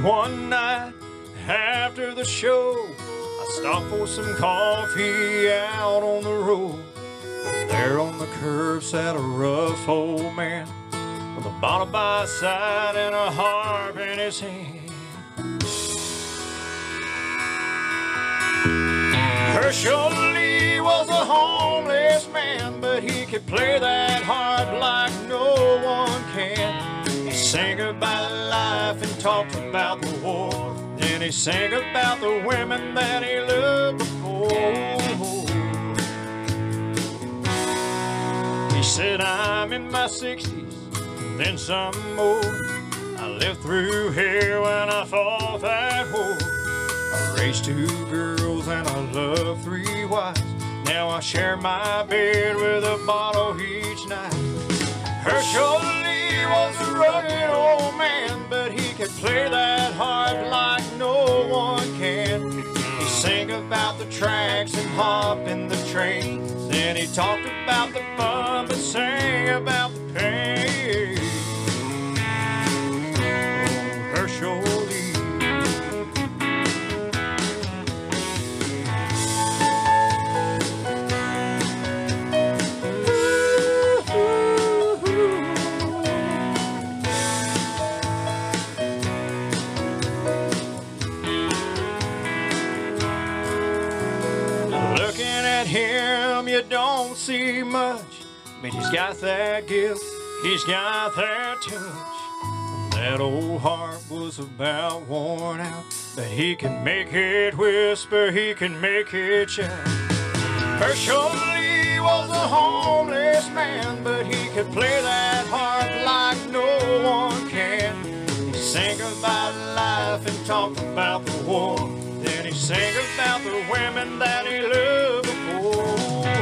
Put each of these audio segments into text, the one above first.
One night after the show, I stopped for some coffee out on the road. There on the curb sat a rough old man with a bottle by his side and a harp in his hand. Herschel Lee was a homeless man, but he could play that harp like no one can. He sang about life and talked about the war. Then he sang about the women that he loved before. He said, I'm in my 60s, and then some more. I lived through here when I fought that war. I raised 2 girls and I loved 3 wives. Now I share my bed with a bottle each night. Herschel Lee was a rugged old man, but he could play that harp like no one can. He sang about the tracks and hop in the train. Then he talked about the fun, but sang about the pain. Oh, Herschel Lee. Him you don't see much, but he's got that gift, he's got that touch. That old harp was about worn out, but he can make it whisper, he can make it shout. Herschel Lee was a homeless man, but he could play that harp like no one can. He sang about life and talked about the war. Then he sang about the women that he loved before.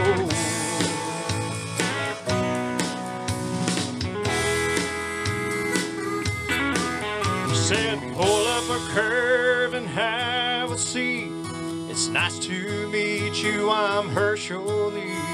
He said, pull up a curve and have a seat. It's nice to meet you, I'm Herschel Lee.